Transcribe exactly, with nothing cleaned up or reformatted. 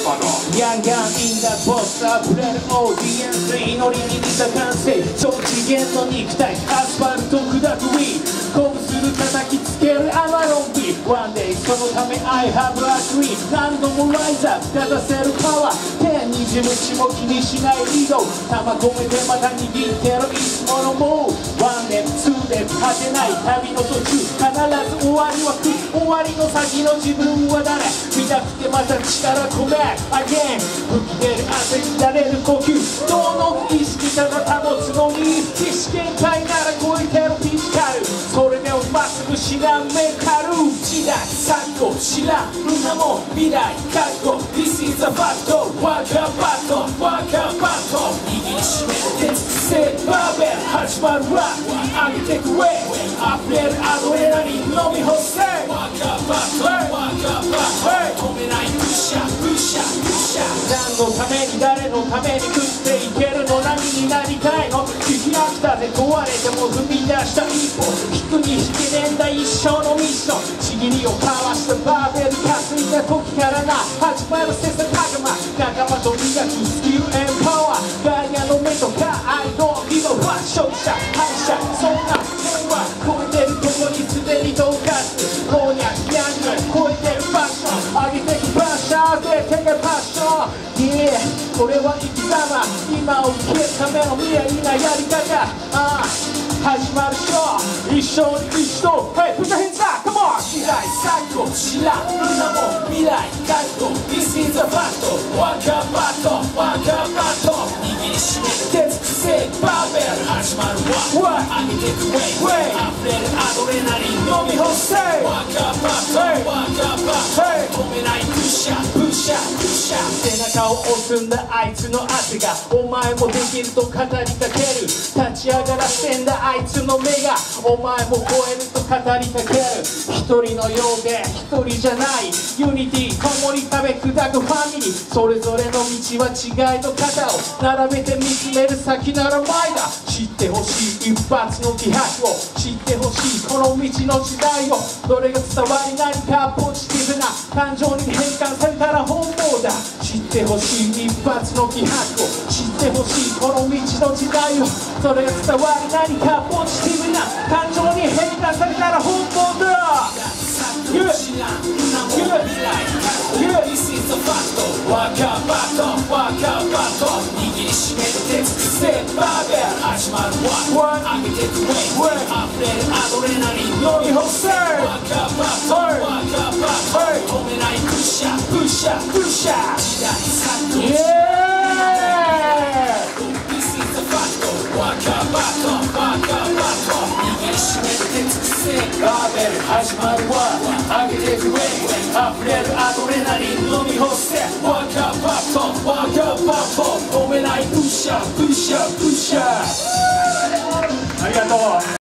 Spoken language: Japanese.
パドヤンヤンインダボスあふれるオーディエンス祈りに似た感性超次元の肉体アスファルト砕くウィー鼓舞する叩きつけるアマロンビー One day そのため I have a dream 何度もライズアップ立たせるパワー天にじむちも気にしないリード玉込めてまた握ってるいつものモード One day two day 果てない旅の途中必ず終わりは来る終わりの先の自分は誰見たくてまた力込め Again 吹き出る汗乱れる呼吸どの意識ただ保つのに意識限界なら超えてるフィジカルそれでもまっすぐしらめかる時代錯誤知らんなもん未来覚悟 This is a fact Walk a battle Walk a battle 握りしめる鉄製バーベル始まるわ上げてくウェイ溢れるアドレナリン飲み干せ Walk a battle Walk a battle 止めないプッシャープッシャープッシャー何のために誰のために食っていけるの何になりたいの聞き飽きたで壊れても踏み出した一歩引くに引けねえんだ一生のミッションちぎりをかわしたバーベル担いだ時からな始まる切磋琢磨仲間と磨くスキルエンパワーガイアの目とかアイドルのファッション者反射そんなもんは超えてるとこにすでに到達こうにゃギャング超えてるファッション上げてくバッシャーで手がパッション Yeah これは生き様今を生きるための未来なやり方ああ始まるショー一生に一度 Hey put your hands up come on 時代錯誤知らんなもん未来覚悟 This is a battle Walk a battle Walk a battle 握りしめる鉄製バーベル始まるわ上げてくウェイ溢れるアドレナリン飲み干せ Walk a battle Walk a battle 止めないプッシャープッシャープッシャー背中を押すんだあいつの汗がお前もできると語りかける立ち上がらせんだあいつの目がお前も超えると語りかける一人のようで一人じゃないユニティ共に食べ砕くファミリーそれぞれの道は違いの肩を並べて見つめる先なら前だ知ってほしい一発の気迫を知ってほしいこの道の時代をどれが伝わり何かポジティブな感情に変換されたら本望だ知ってほしい一発の気迫を知ってほしいこの道の時代をそれが伝わり何かポジティブな感情に変換されたら本望だ Yeah. Yeah. Yeah. This is a battle Walk a battle Walk a battle 握りしめる鉄製バーベル始まるわ上げてくウェイ溢れるアドレナリン飲み干せ Walk a battle Walk a battle 止めないプッシャープッシャープッシャー時代錯誤 Yeah This is a battle Walk a battle Walk a battle 握りしめる鉄製バーベル始まるわ上げてくウェイ溢れるアドレナリン飲み干せ Walk a battle Walk a battle 止めないプッシャープッシャープッシャーありがとう